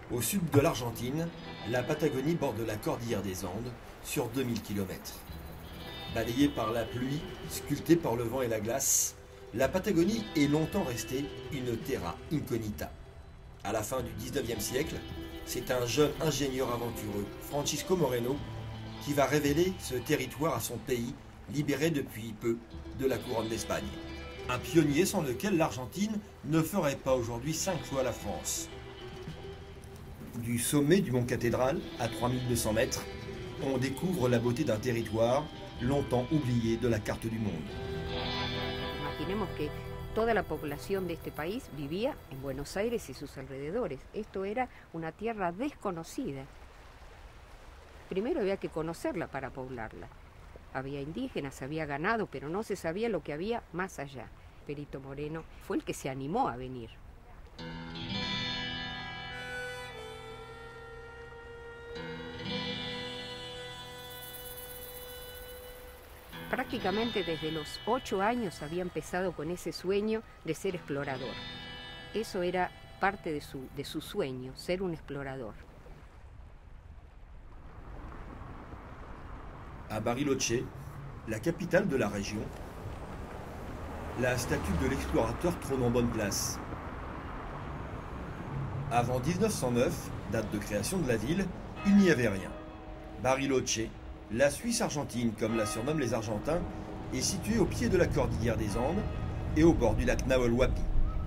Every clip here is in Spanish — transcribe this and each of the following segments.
Au sud de l'Argentine, la Patagonie borde la cordillère des Andes sur 2000 km. Balayée par la pluie, sculptée par le vent et la glace, la Patagonie est longtemps restée une terra incognita. À la fin du 19e siècle, c'est un jeune ingénieur aventureux, Francisco Moreno, qui va révéler ce territoire à son pays, libéré depuis peu de la couronne d'Espagne. Un pionnier sans lequel l'Argentine ne ferait pas aujourd'hui 5 fois la France. Du sommet du mont Cathédrale, à 3200 mètres, on découvre la beauté d'un territoire longtemps oublié de la carte du monde. Imaginemos que toda la población de este país vivía en Buenos Aires y sus alrededores. Esto era una tierra desconocida. Primero había que conocerla para poblarla. Había indígenas, había ganado, pero no se sabía lo que había más allá. Perito Moreno fue el que se animó a venir. Prácticamente desde los 8 años había empezado con ese sueño de ser explorador. Eso era parte de su sueño, ser un explorador. À Bariloche, la capitale de la région, la statue de l'explorateur trône en bonne place. Avant 1909, date de création de la ville, il n'y avait rien. Bariloche, la Suisse argentine, comme la surnomment les Argentins, est située au pied de la cordillère des Andes et au bord du lac Nahuel Huapi.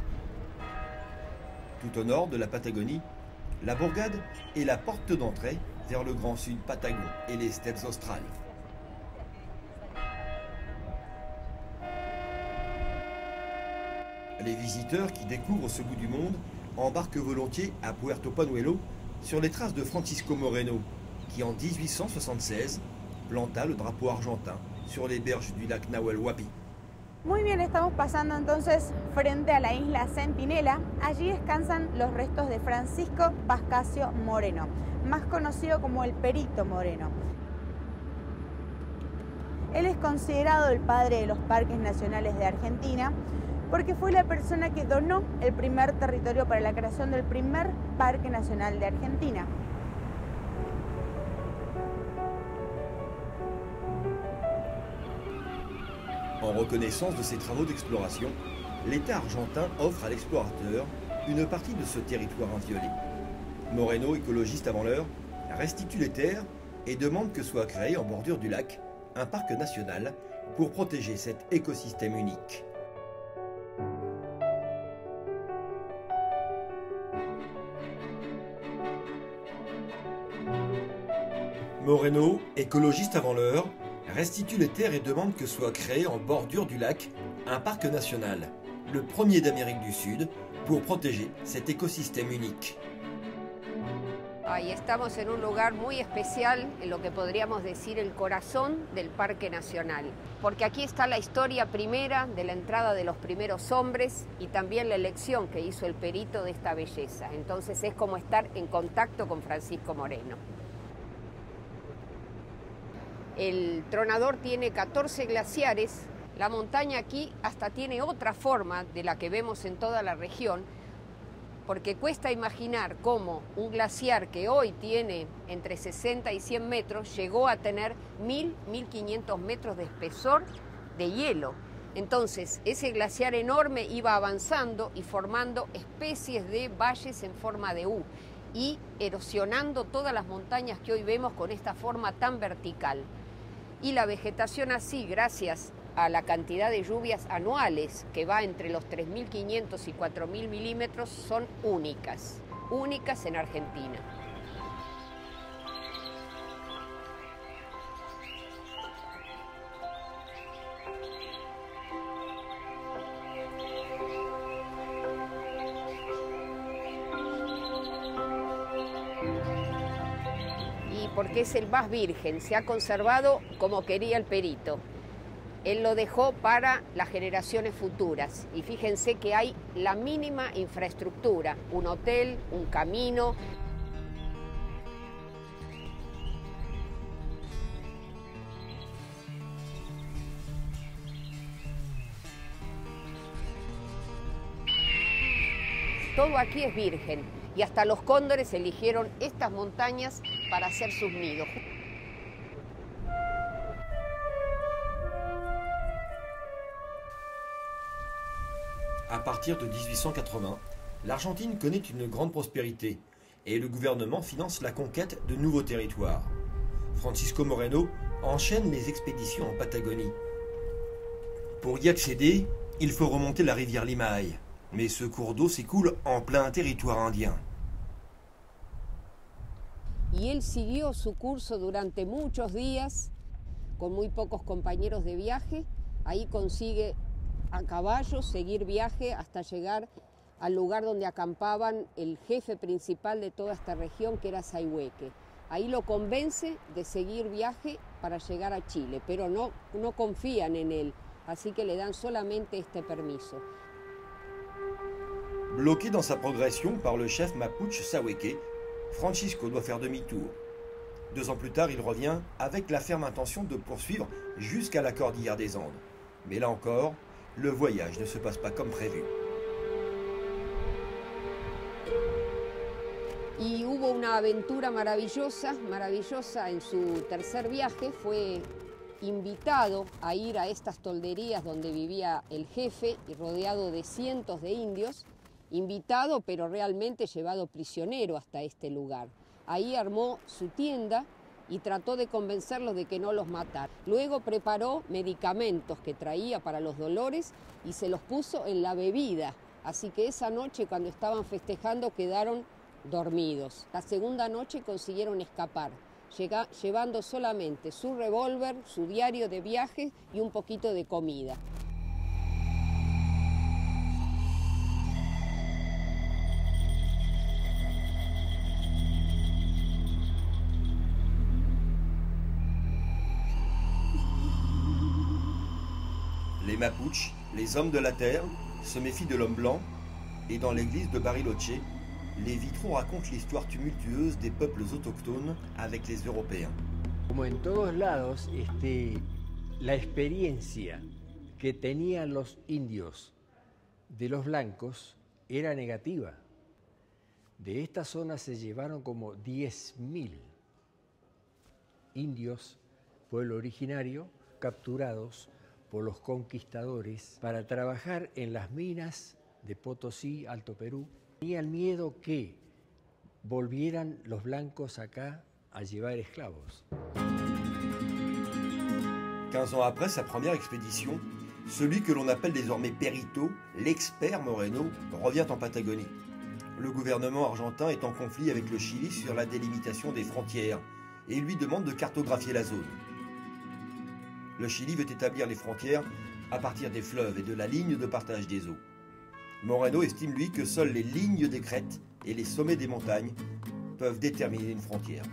Tout au nord de la Patagonie, la bourgade est la porte d'entrée vers le grand sud patagon et les steppes australes. Les visiteurs qui découvrent ce bout du monde embarquent volontiers à Puerto Panuelo sur les traces de Francisco Moreno, qui en 1876 planta le drapeau argentin sur les berges du lac Nahuel Huapi. Muy bien, estamos pasando entonces frente a la isla Centinela. Allí descansan los restos de Francisco Pascasio Moreno, más conocido como el Perito Moreno. Él es considerado el padre de los parques nacionales de Argentina porque fue la persona que donó el primer territorio para la creación del primer parque nacional de Argentina. En reconnaissance de ses travaux d'exploration, l'État argentin offre à l'explorateur une partie de ce territoire inviolé. Moreno, écologiste avant l'heure, restitue les terres et demande que soit créé en bordure du lac un parc national pour protéger cet écosystème unique. Moreno, écologiste avant l'heure, restitue les terres et demande que soit créé en bordure du lac un parc national, le premier d'Amérique du Sud, pour protéger cet écosystème unique. Ahí estamos en un lugar muy especial, en lo que podríamos decir el corazón del Parque Nacional, porque aquí está la historia primera de la entrada de los primeros hombres y también la elección que hizo el perito de esta belleza. Entonces es como estar en contacto con Francisco Moreno. El Tronador tiene 14 glaciares, la montaña aquí hasta tiene otra forma de la que vemos en toda la región, porque cuesta imaginar cómo un glaciar que hoy tiene entre 60 y 100 metros llegó a tener 1500 metros de espesor de hielo. Entonces, ese glaciar enorme iba avanzando y formando especies de valles en forma de U y erosionando todas las montañas que hoy vemos con esta forma tan vertical. Y la vegetación así, gracias a la cantidad de lluvias anuales que va entre los 3.500 y 4.000 milímetros, son únicas en Argentina. Y porque es el más virgen, se ha conservado como quería el perito. Él lo dejó para las generaciones futuras y fíjense que hay la mínima infraestructura, un hotel, un camino. Todo aquí es virgen y hasta los cóndores eligieron estas montañas para hacer sus nidos. À partir de 1880, l'Argentine connaît une grande prospérité et le gouvernement finance la conquête de nouveaux territoires. Francisco Moreno enchaîne les expéditions en Patagonie. Pour y accéder, il faut remonter la rivière Limaye, mais ce cours d'eau s'écoule en plein territoire indien. Y él siguió su curso durante muchos días, con muy pocos compañeros de viaje. Ahí consigue a caballo seguir viaje hasta llegar al lugar donde acampaban el jefe principal de toda esta región, que era Sayhueque. Ahí lo convence de seguir viaje para llegar a Chile, pero no confían en él, así que le dan solamente este permiso. Bloqué dans sa progression par le chef mapuche Sayhueque, Francisco doit faire demi-tour. 2 ans plus tard, il revient avec la ferme intention de poursuivre jusqu'à la cordillère des Andes. Mais là encore, le voyage ne se passe pas comme prévu. Y hubo una aventura maravillosa en su tercer viaje. Fue invitado a ir a estas tolderías donde vivía el jefe y rodeado de cientos de indios. Invitado, pero realmente llevado prisionero hasta este lugar. Ahí armó su tienda y trató de convencerlos de que no los matara. Luego preparó medicamentos que traía para los dolores y se los puso en la bebida. Así que esa noche, cuando estaban festejando, quedaron dormidos. La segunda noche consiguieron escapar, llevando solamente su revólver, su diario de viaje y un poquito de comida. Les Mapuches, les hommes de la terre, se méfient de l'homme blanc, et dans l'église de Bariloche, les vitraux racontent l'histoire tumultueuse des peuples autochtones avec les Européens. Como en todos lados, la experiencia que tenían los indios de los blancos era negativa. De esta zona se llevaron como 10.000 indios, pueblo originario, capturados por los conquistadores para trabajar en las minas de Potosí, Alto Perú. Tenían miedo que volvieran los blancos acá a llevar esclavos. 15 ans après sa première expédition, celui que l'on appelle désormais Perito, l'expert Moreno, revient en Patagonie. Le gouvernement argentin est en conflit avec le Chili sur la délimitation des frontières et lui demande de cartographier la zone. Le Chili veut établir les frontières à partir des fleuves et de la ligne de partage des eaux. Moreno estime, lui, que seules les lignes des crêtes et les sommets des montagnes peuvent déterminer une frontière.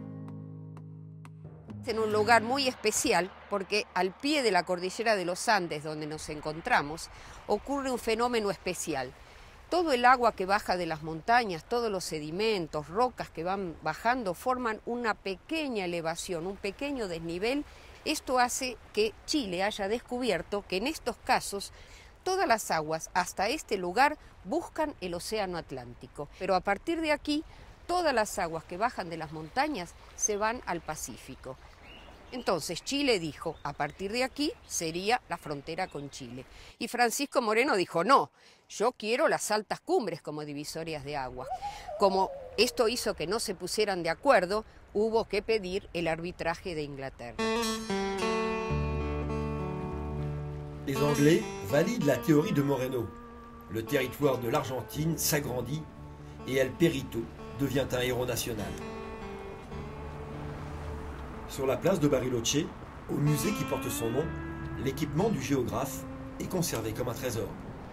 En un lugar muy especial porque al pie de la cordillera de los Andes, donde nos encontramos, ocurre un fenómeno especial. Todo el agua que baja de las montañas, todos los sedimentos, rocas que van bajando, forman una pequeña elevación, un pequeño desnivel. Esto hace que Chile haya descubierto que en estos casos todas las aguas hasta este lugar buscan el océano Atlántico. Pero a partir de aquí, todas las aguas que bajan de las montañas se van al Pacífico. Entonces Chile dijo, a partir de aquí sería la frontera con Chile. Y Francisco Moreno dijo, no, yo quiero las altas cumbres como divisorias de agua. Como esto hizo que no se pusieran de acuerdo, hubo que pedir el arbitraje de Inglaterra. Les Anglais valident la théorie de Moreno. Le territoire de l'Argentine s'agrandit et El Perito devient un héros national. Sur la place de Bariloche, au musée qui porte son nom, l'équipement du géographe est conservé comme un trésor.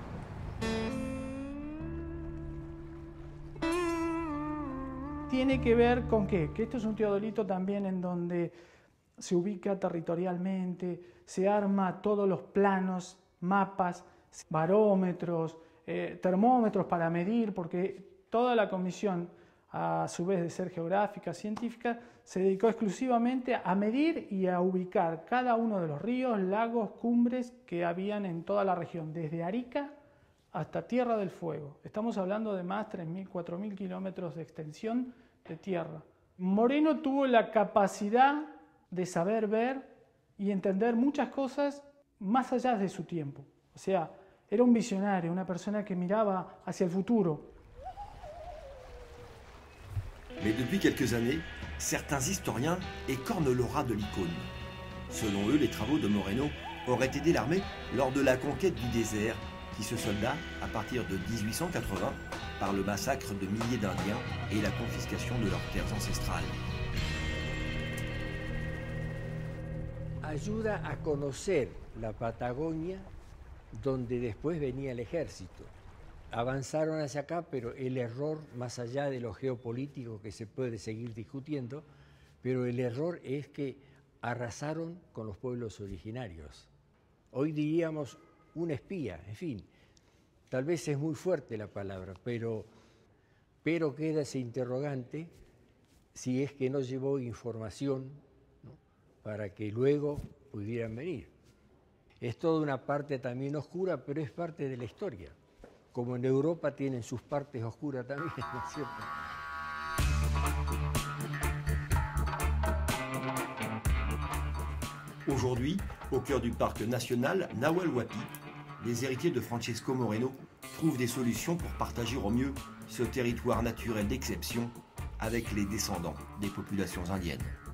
Tiene que ver con qué? Que esto es un teodolito también en donde se ubica territorialmente, se arma todos los planos, mapas, barómetros, termómetros para medir, porque toda la comisión, a su vez de ser geográfica, científica, se dedicó exclusivamente a medir y a ubicar cada uno de los ríos, lagos, cumbres que habían en toda la región, desde Arica hasta Tierra del Fuego. Estamos hablando de más de 3.000, 4.000 kilómetros de extensión de tierra. Moreno tuvo la capacidad de saber ver y entender muchas cosas más allá de su tiempo. O sea, era un visionario, una persona que miraba hacia el futuro. Mais depuis quelques années, certains historiens écornent l'aura de l'icône. Selon eux, les travaux de Moreno auraient aidé l'armée lors de la conquête du désert qui se solda à partir de 1880 par le massacre de milliers d'Indiens et la confiscation de leurs terres ancestrales. Ayuda a conocer la Patagonia, donde después venía el ejército. Avanzaron hacia acá, pero el error, más allá de lo geopolítico que se puede seguir discutiendo, pero el error es que arrasaron con los pueblos originarios. Hoy diríamos un espía, en fin, tal vez es muy fuerte la palabra, pero queda ese interrogante si es que no llevó información, ¿no?, para que luego pudieran venir. Es toda una parte también oscura, pero es parte de la historia. Como en Europa tienen sus partes oscuras también, ¿no es cierto? Aujourd'hui, au cœur du parc national Nahuel Huapi, les héritiers de Francesco Moreno trouvent des solutions pour partager au mieux ce territoire naturel d'exception avec les descendants des populations indiennes.